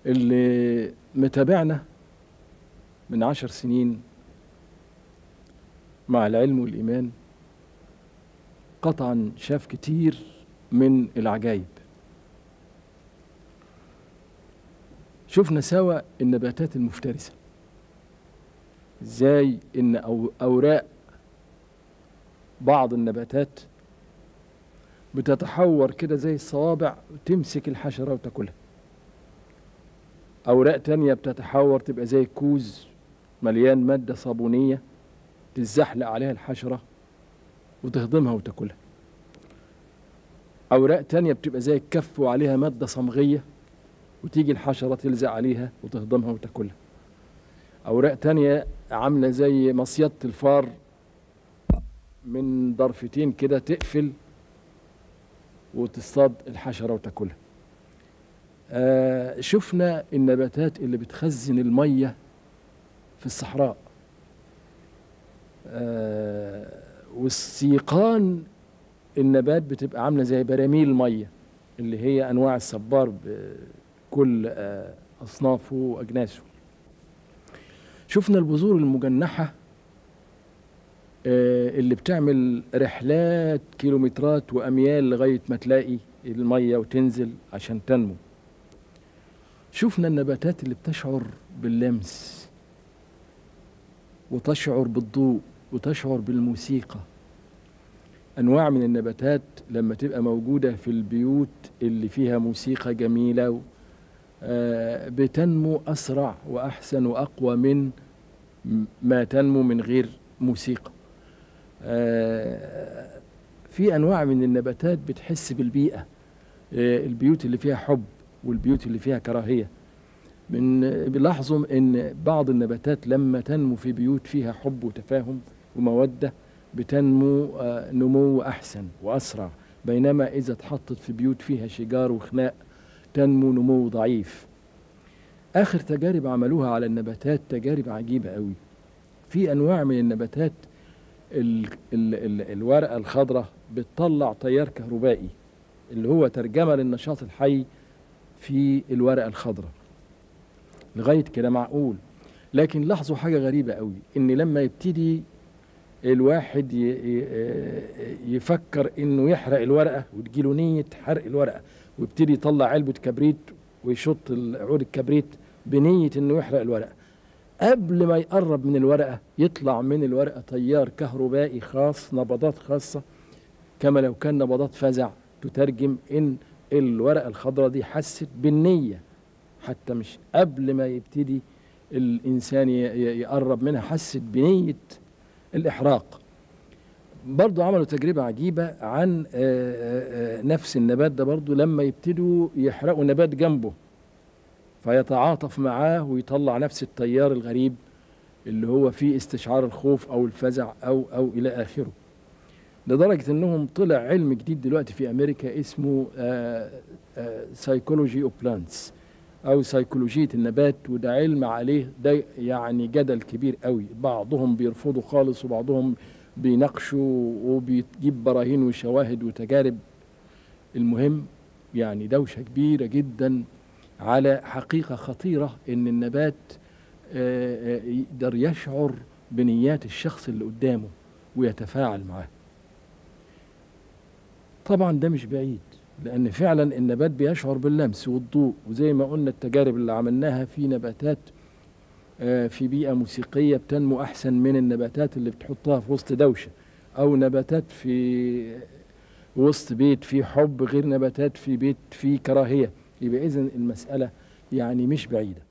اللي متابعنا من 10 سنين مع العلم والإيمان قطعا شاف كتير من العجائب. شفنا سوا النباتات المفترسة، ازاي ان اوراق بعض النباتات بتتحور كده زي الصوابع وتمسك الحشرة وتاكلها. اوراق تانية بتتحور تبقى زي كوز مليان مادة صابونية تزحلق عليها الحشرة وتهضمها وتاكلها. اوراق تانية بتبقى زي الكف وعليها مادة صمغية وتيجي الحشرة تلزق عليها وتهضمها وتاكلها. اوراق تانية عاملة زي مصيدة الفار من ضرفتين كده تقفل وتصطاد الحشرة وتاكلها. شفنا النباتات اللي بتخزن المية في الصحراء، والسيقان النبات بتبقى عاملة زي براميل مية اللي هي أنواع الصبار بكل أصنافه وأجناسه. شفنا البذور المجنحة اللي بتعمل رحلات كيلومترات وأميال لغاية ما تلاقي المية وتنزل عشان تنمو. شفنا النباتات اللي بتشعر باللمس وتشعر بالضوء وتشعر بالموسيقى. أنواع من النباتات لما تبقى موجودة في البيوت اللي فيها موسيقى جميلة بتنمو أسرع وأحسن وأقوى من ما تنمو من غير موسيقى. في أنواع من النباتات بتحس بالبيئة، البيوت اللي فيها حب والبيوت اللي فيها كراهية. بنلاحظوا أن بعض النباتات لما تنمو في بيوت فيها حب وتفاهم ومودة بتنمو نمو أحسن وأسرع، بينما إذا اتحطت في بيوت فيها شجار وخناق تنمو نمو ضعيف. آخر تجارب عملوها على النباتات تجارب عجيبة قوي. في أنواع من النباتات الورقة الخضراء بتطلع تيار كهربائي اللي هو ترجمة للنشاط الحي في الورقة الخضراء. لغاية كده معقول، لكن لاحظوا حاجة غريبة قوي، إن لما يبتدي الواحد يفكر إنه يحرق الورقة وتجيله نية حرق الورقة ويبتدي يطلع علبة كبريت ويشط عود الكبريت بنية إنه يحرق الورقة، قبل ما يقرب من الورقة يطلع من الورقة تيار كهربائي خاص، نبضات خاصة كما لو كان نبضات فزع تترجم إن الورقة الخضراء دي حست بالنية، حتى مش قبل ما يبتدي الإنسان يقرب منها حست بنية الإحراق. برضو عملوا تجربة عجيبة عن نفس النبات ده، برضو لما يبتدوا يحرقوا نبات جنبه فيتعاطف معاه ويطلع نفس التيار الغريب اللي هو فيه استشعار الخوف أو الفزع أو إلى آخره. لدرجة أنهم طلع علم جديد دلوقتي في أمريكا اسمه سايكولوجي أوف بلانتس أو سيكولوجية النبات، وده علم عليه ده يعني جدل كبير قوي، بعضهم بيرفضوا خالص وبعضهم بيناقشوا وبيجيب براهين وشواهد وتجارب. المهم يعني دوشة كبيرة جدا على حقيقة خطيرة إن النبات يقدر يشعر بنيات الشخص اللي قدامه ويتفاعل معاه. طبعا ده مش بعيد، لأن فعلا النبات بيشعر باللمس والضوء، وزي ما قلنا التجارب اللي عملناها في نباتات في بيئة موسيقية بتنمو أحسن من النباتات اللي بتحطها في وسط دوشة، أو نباتات في وسط بيت فيه حب غير نباتات في بيت فيه كراهية. يبقى إذن المسألة يعني مش بعيدة.